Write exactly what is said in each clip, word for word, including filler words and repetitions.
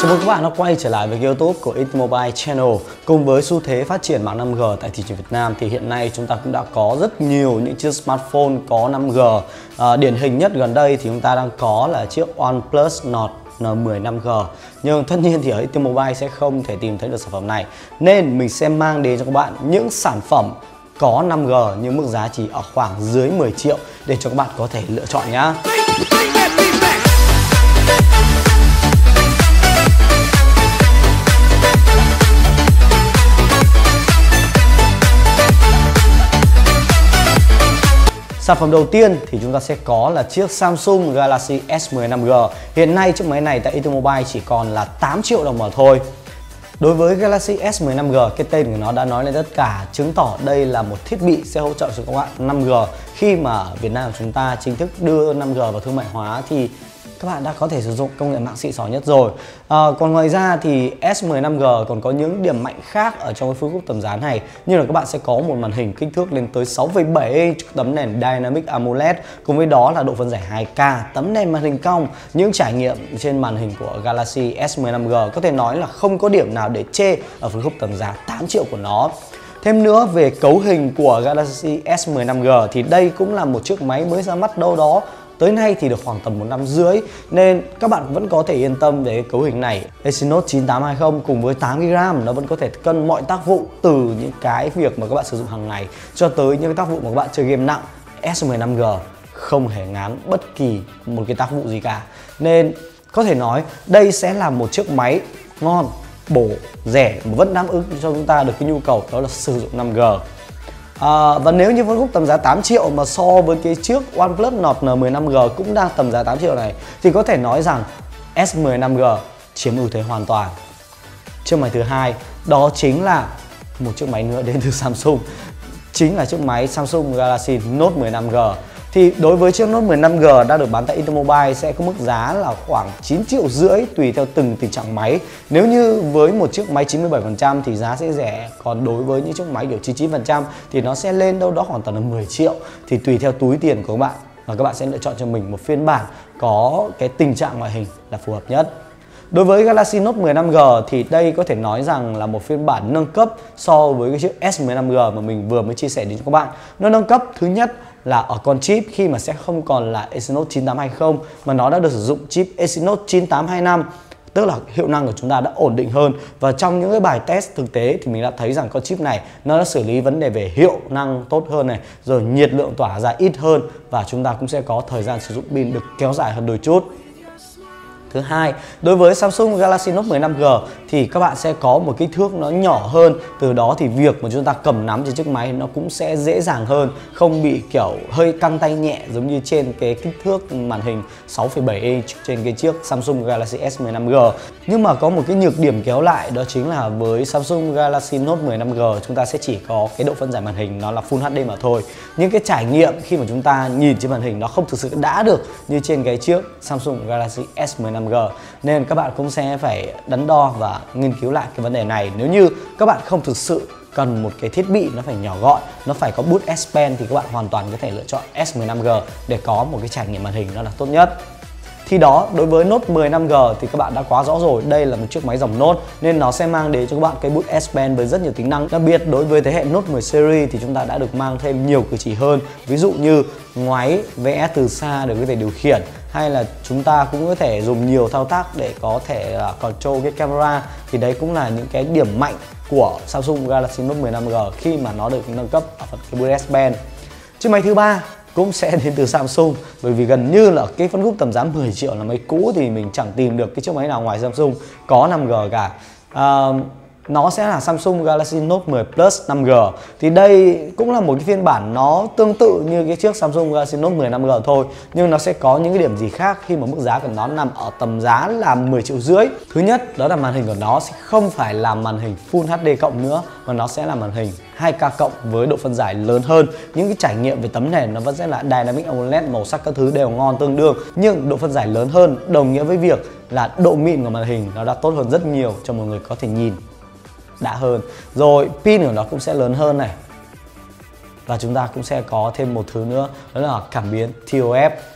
mừng các bạn đã quay trở lại với YouTube của Itmobile Channel. Cùng với xu thế phát triển mạng năm G tại thị trường Việt Nam thì hiện nay chúng ta cũng đã có rất nhiều những chiếc smartphone có năm G. à, Điển hình nhất gần đây thì chúng ta đang có là chiếc OnePlus Nord N mười năm G. Nhưng tất nhiên thì ở Itmobile sẽ không thể tìm thấy được sản phẩm này, nên mình sẽ mang đến cho các bạn những sản phẩm có năm G nhưng mức giá chỉ ở khoảng dưới mười triệu để cho các bạn có thể lựa chọn nhá. Sản phẩm đầu tiên thì chúng ta sẽ có là chiếc Samsung Galaxy S mười lăm G. Hiện nay chiếc máy này tại Itmobile chỉ còn là tám triệu đồng mà thôi. Đối với Galaxy S mười lăm G, cái tên của nó đã nói lên tất cả, chứng tỏ đây là một thiết bị sẽ hỗ trợ cho các bạn năm G. Khi mà Việt Nam chúng ta chính thức đưa năm G vào thương mại hóa thì các bạn đã có thể sử dụng công nghệ mạng xịn sò nhất rồi. à, Còn ngoài ra thì S mười lăm G còn có những điểm mạnh khác ở trong cái phân khúc tầm giá này, như là các bạn sẽ có một màn hình kích thước lên tới sáu phẩy bảy inch, tấm nền Dynamic AMOLED, cùng với đó là độ phân giải hai K, tấm nền màn hình cong. Những trải nghiệm trên màn hình của Galaxy S mười lăm G có thể nói là không có điểm nào để chê ở phân khúc tầm giá tám triệu của nó. Thêm nữa, về cấu hình của Galaxy S mười lăm G thì đây cũng là một chiếc máy mới ra mắt đâu đó tới nay thì được khoảng tầm một năm rưỡi, nên các bạn vẫn có thể yên tâm về cấu hình này. Exynos chín tám hai không cùng với tám gi bi RAM nó vẫn có thể cân mọi tác vụ, từ những cái việc mà các bạn sử dụng hàng ngày cho tới những cái tác vụ mà các bạn chơi game nặng. S mười lăm G không hề ngán bất kỳ một cái tác vụ gì cả, nên có thể nói đây sẽ là một chiếc máy ngon, bổ, rẻ mà vẫn đáp ứng cho chúng ta được cái nhu cầu đó là sử dụng năm G. À, và nếu như phân khúc tầm giá tám triệu mà so với cái chiếc OnePlus Nord N mười lăm G cũng đang tầm giá tám triệu này thì có thể nói rằng S mười lăm G chiếm ưu thế hoàn toàn. Chiếc máy thứ hai đó chính là một chiếc máy nữa đến từ Samsung, chính là chiếc máy Samsung Galaxy Note mười lăm G. Thì đối với chiếc Note mười lăm G đang được bán tại Itmobile sẽ có mức giá là khoảng chín triệu rưỡi tùy theo từng tình trạng máy. Nếu như với một chiếc máy chín mươi bảy phần trăm thì giá sẽ rẻ, còn đối với những chiếc máy kiểu chín mươi chín phần trăm thì nó sẽ lên đâu đó khoảng tầm là mười triệu. Thì tùy theo túi tiền của các bạn và các bạn sẽ lựa chọn cho mình một phiên bản có cái tình trạng ngoại hình là phù hợp nhất. Đối với Galaxy Note mười lăm G thì đây có thể nói rằng là một phiên bản nâng cấp so với cái chiếc S mười lăm G mà mình vừa mới chia sẻ đến cho các bạn. Nó nâng cấp thứ nhất là ở con chip, khi mà sẽ không còn là Exynos chín tám hai không mà nó đã được sử dụng chip Exynos chín tám hai năm, tức là hiệu năng của chúng ta đã ổn định hơn. Và trong những cái bài test thực tế thì mình đã thấy rằng con chip này nó đã xử lý vấn đề về hiệu năng tốt hơn này, rồi nhiệt lượng tỏa ra ít hơn, và chúng ta cũng sẽ có thời gian sử dụng pin được kéo dài hơn đôi chút. Thứ hai, đối với Samsung Galaxy Note mười lăm G thì các bạn sẽ có một kích thước nó nhỏ hơn, từ đó thì việc mà chúng ta cầm nắm trên chiếc máy nó cũng sẽ dễ dàng hơn, không bị kiểu hơi căng tay nhẹ giống như trên cái kích thước màn hình sáu phẩy bảy inch trên cái chiếc Samsung Galaxy S mười lăm G. Nhưng mà có một cái nhược điểm kéo lại, đó chính là với Samsung Galaxy Note mười lăm G chúng ta sẽ chỉ có cái độ phân giải màn hình nó là Full hát đê mà thôi. Những cái trải nghiệm khi mà chúng ta nhìn trên màn hình nó không thực sự đã được như trên cái chiếc Samsung Galaxy S mười lăm G, nên các bạn cũng sẽ phải đắn đo và nghiên cứu lại cái vấn đề này. Nếu như các bạn không thực sự cần một cái thiết bị nó phải nhỏ gọn, nó phải có bút S Pen thì các bạn hoàn toàn có thể lựa chọn S mười lăm G để có một cái trải nghiệm màn hình nó là tốt nhất. Thì đó, đối với Note mười lăm G thì các bạn đã quá rõ rồi, đây là một chiếc máy dòng Note nên nó sẽ mang đến cho các bạn cái bút S Pen với rất nhiều tính năng. Đặc biệt đối với thế hệ Note mười series thì chúng ta đã được mang thêm nhiều cử chỉ hơn, ví dụ như ngoáy vẽ từ xa để có thể điều khiển, hay là chúng ta cũng có thể dùng nhiều thao tác để có thể uh, control cái camera. Thì đấy cũng là những cái điểm mạnh của Samsung Galaxy Note mười lăm G khi mà nó được nâng cấp ở phần cái bút S Pen. Chiếc máy thứ ba cũng sẽ đến từ Samsung, bởi vì gần như là cái phân khúc tầm giá mười triệu là máy cũ thì mình chẳng tìm được cái chiếc máy nào ngoài Samsung có năm G cả. À, nó sẽ là Samsung Galaxy Note mười Plus năm G. Thì đây cũng là một cái phiên bản nó tương tự như cái chiếc Samsung Galaxy Note mười lăm G thôi, nhưng nó sẽ có những cái điểm gì khác khi mà mức giá của nó nằm ở tầm giá là mười triệu rưỡi. Thứ nhất, đó là màn hình của nó sẽ không phải là màn hình Full hát đê cộng nữa, mà nó sẽ là màn hình hai K cộng với độ phân giải lớn hơn. Những cái trải nghiệm về tấm nền nó vẫn sẽ là Dynamic AMOLED, màu sắc các thứ đều ngon tương đương, nhưng độ phân giải lớn hơn đồng nghĩa với việc là độ mịn của màn hình nó đã tốt hơn rất nhiều cho một người có thể nhìn đã hơn. Rồi pin của nó cũng sẽ lớn hơn này. Và chúng ta cũng sẽ có thêm một thứ nữa, đó là cảm biến T O F.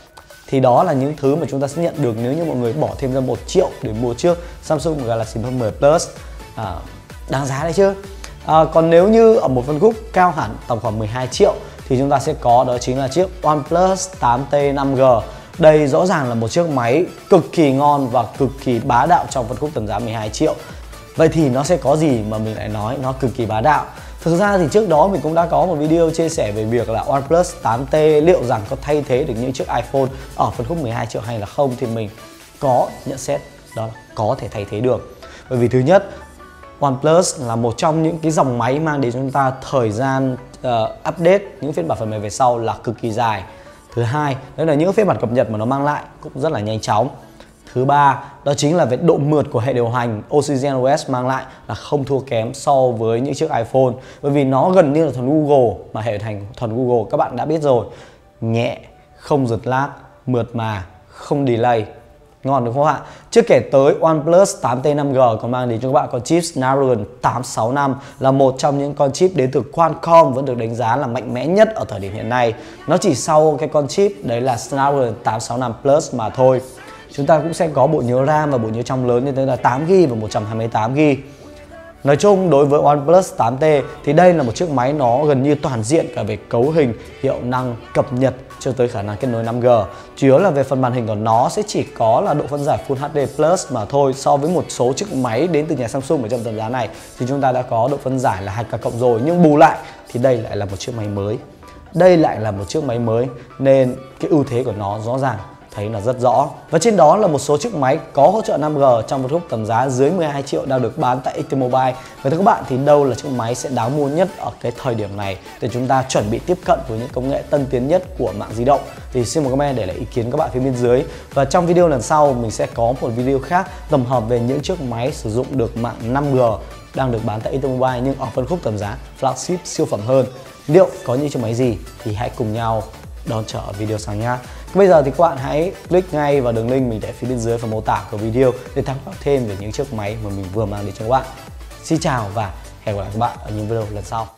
Thì đó là những thứ mà chúng ta sẽ nhận được nếu như mọi người bỏ thêm ra một triệu để mua chiếc Samsung Galaxy Buds mười Plus. à, Đáng giá đấy chứ. à, Còn nếu như ở một phân khúc cao hẳn tầm khoảng mười hai triệu thì chúng ta sẽ có đó chính là chiếc OnePlus tám T năm G. Đây rõ ràng là một chiếc máy cực kỳ ngon và cực kỳ bá đạo trong phân khúc tầm giá mười hai triệu. Vậy thì nó sẽ có gì mà mình lại nói nó cực kỳ bá đạo? Thực ra thì trước đó mình cũng đã có một video chia sẻ về việc là OnePlus tám T liệu rằng có thay thế được những chiếc iPhone ở phân khúc mười hai triệu hay là không, thì mình có nhận xét đó là có thể thay thế được. Bởi vì thứ nhất, OnePlus là một trong những cái dòng máy mang đến cho chúng ta thời gian uh, update những phiên bản phần mềm về sau là cực kỳ dài. Thứ hai, đó là những phiên bản cập nhật mà nó mang lại cũng rất là nhanh chóng. Thứ ba, đó chính là về độ mượt của hệ điều hành Oxygen ô ét mang lại là không thua kém so với những chiếc iPhone. Bởi vì nó gần như là thuần Google, mà hệ điều hành thuần Google các bạn đã biết rồi. Nhẹ, không giật lag, mượt mà, không delay. Ngon đúng không ạ? Chưa kể tới OnePlus tám T năm G còn mang đến cho các bạn con chip Snapdragon tám sáu năm, là một trong những con chip đến từ Qualcomm vẫn được đánh giá là mạnh mẽ nhất ở thời điểm hiện nay. Nó chỉ sau cái con chip đấy là Snapdragon tám sáu năm Plus mà thôi. Chúng ta cũng sẽ có bộ nhớ RAM và bộ nhớ trong lớn lên tới là tám gi ga bai và một trăm hai mươi tám gi ga bai. Nói chung đối với OnePlus tám T thì đây là một chiếc máy nó gần như toàn diện cả về cấu hình, hiệu năng, cập nhật cho tới khả năng kết nối năm G. Chủ yếu là về phần màn hình của nó sẽ chỉ có là độ phân giải Full hát đê Plus mà thôi. So với một số chiếc máy đến từ nhà Samsung ở trong tầm giá này thì chúng ta đã có độ phân giải là hai K cộng rồi, nhưng bù lại thì đây lại là một chiếc máy mới. Đây lại là một chiếc máy mới nên cái ưu thế của nó rõ ràng thấy là rất rõ. Và trên đó là một số chiếc máy có hỗ trợ năm G trong một khúc tầm giá dưới mười hai triệu đang được bán tại ích tê Mobile. Và thưa các bạn, thì đâu là chiếc máy sẽ đáng mua nhất ở cái thời điểm này để chúng ta chuẩn bị tiếp cận với những công nghệ tân tiến nhất của mạng di động? Thì xin một comment để lại ý kiến các bạn phía bên dưới. Và trong video lần sau mình sẽ có một video khác tổng hợp về những chiếc máy sử dụng được mạng năm G đang được bán tại ích tê Mobile nhưng ở phân khúc tầm giá flagship siêu phẩm hơn. Liệu có những chiếc máy gì thì hãy cùng nhau đón chờ ở video sau nhá. Bây giờ thì các bạn hãy click ngay vào đường link mình để phía bên dưới phần mô tả của video để tham khảo thêm về những chiếc máy mà mình vừa mang đến cho các bạn. Xin chào và hẹn gặp lại các bạn ở những video lần sau.